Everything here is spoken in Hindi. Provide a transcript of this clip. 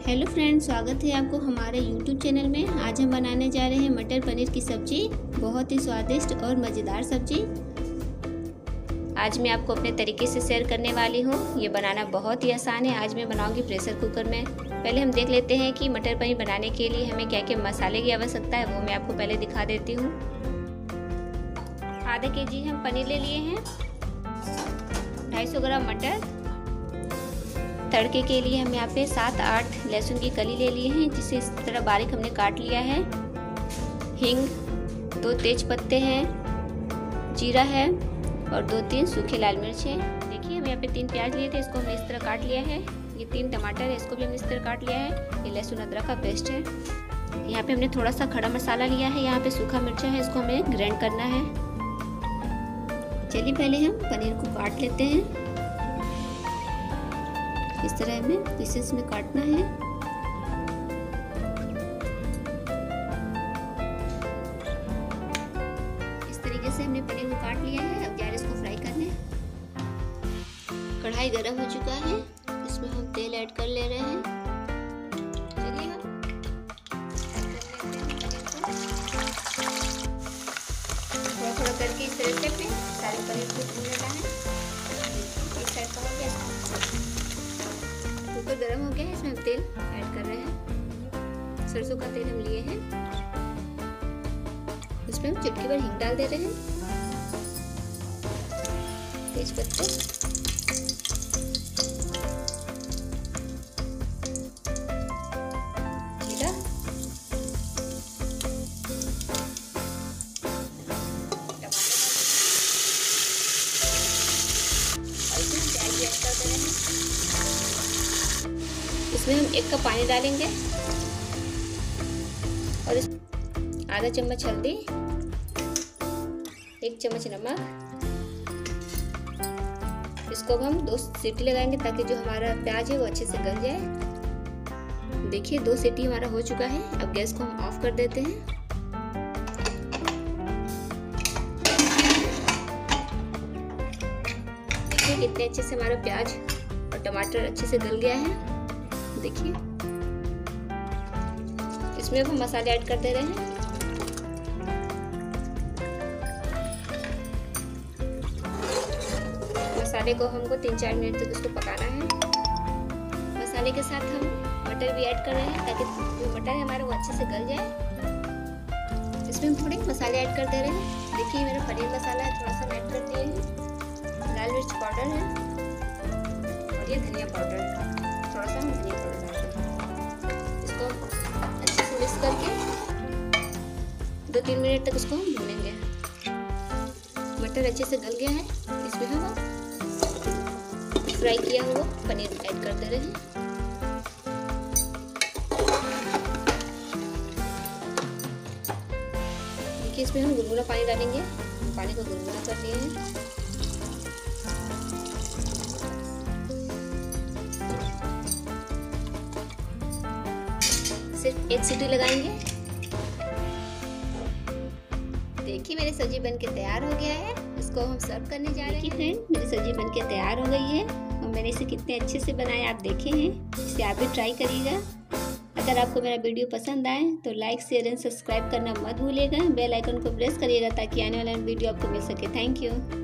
हेलो फ्रेंड्स, स्वागत है आपको हमारे YouTube चैनल में। आज हम बनाने जा रहे हैं मटर पनीर की सब्जी। बहुत ही स्वादिष्ट और मज़ेदार सब्जी आज मैं आपको अपने तरीके से शेयर करने वाली हूँ। ये बनाना बहुत ही आसान है। आज मैं बनाऊंगी प्रेशर कुकर में। पहले हम देख लेते हैं कि मटर पनीर बनाने के लिए हमें क्या क्या मसाले की आवश्यकता है, वो मैं आपको पहले दिखा देती हूँ। आधा केजी हम पनीर ले लिए हैं, 250 ग्राम मटर। तड़के के लिए हम यहाँ पे 7-8 लहसुन की कली ले लिए हैं, जिसे इस तरह बारीक हमने काट लिया है। हींग, 2 तेज पत्ते हैं, जीरा है और 2-3 सूखे लाल मिर्च हैं। देखिए हम यहाँ पे 3 प्याज लिए थे, इसको हमने इस तरह काट लिया है। ये 3 टमाटर है, इसको भी हमने इस तरह काट लिया है। ये लहसुन अदरक का पेस्ट है। यहाँ पे हमने थोड़ा सा खड़ा मसाला लिया है, यहाँ पे सूखा मिर्चा है, इसको हमें ग्राइंड करना है। चलिए पहले हम पनीर को काट लेते हैं। इस तरह हमें पीसेस में काटना है। इस तरीके से हमने पनीर को काट लिया है। अब जा रहे इसको फ्राई करने। कढ़ाई गरम हो चुका है, इसमें हम तेल ऐड कर ले रहे हैं। चलिए हम थोड़ा थोड़ा करके इस तरह से अपने सारे पनीर को भून लेना है। एक साइड का हो गया, कुकर गरम हो गया है, इसमें हम तेल ऐड कर रहे हैं। सरसों का तेल हम लिए हैं, इसमें हम चुटकी भर हींग डाल दे रहे हैं। तेज पत्ते, जीरा, टमाटर और इसमें प्याज ऐड कर दे रहे हैं। इसमें हम 1 कप पानी डालेंगे और इस आधा चम्मच हल्दी, 1 चम्मच नमक। इसको अब हम 2 सीटी लगाएंगे ताकि जो हमारा प्याज है वो अच्छे से गल जाए। देखिए 2 सीटी हमारा हो चुका है। अब गैस को हम ऑफ कर देते हैं। देखिए कितने अच्छे से हमारा प्याज और टमाटर अच्छे से गल गया है। देखिए इसमें अब हम मसाले ऐड कर दे रहे हैं। मसाले को हमको 3-4 मिनट तक इसको पकाना है। मसाले के साथ हम मटर भी ऐड कर रहे हैं ताकि जो मटर है हमारा वो अच्छे से गल जाए। इसमें हम थोड़े मसाले ऐड कर दे रहे हैं। देखिए मेरा पनीर मसाला है, थोड़ा सा ऐड कर दिए हैं। लाल मिर्च पाउडर है और ये धनिया पाउडर है, थोड़ा सा हम धनिया पाउडर डाल देते हैं। इसको अच्छे से मिक्स करके 2-3 मिनट तक इसको हम भूनेंगे। मटर अच्छे से गल गया है, इसमें हम फ्राई किया हुआ पनीर ऐड कर दे रहे हैं। देखिए इसमें हम गुनगुना पानी डालेंगे। पानी को गुनगुना कर दिए हैं। सिर्फ 1 सीटी लगाएंगे। देखिए मेरी सब्जी बनके तैयार हो गया है। इसको हम सर्व करने जा रहे हैं। फ्रेंड, मेरी सब्जी बनके तैयार हो गई है और मैंने इसे कितने अच्छे से बनाया आप देखे हैं। इसे आप भी ट्राई करिएगा। अगर आपको मेरा वीडियो पसंद आए तो लाइक, शेयर एंड सब्सक्राइब करना मत भूलिएगा। बेल आइकन को प्रेस करिएगा ताकि आने वाला वीडियो आपको मिल सके। Thank you.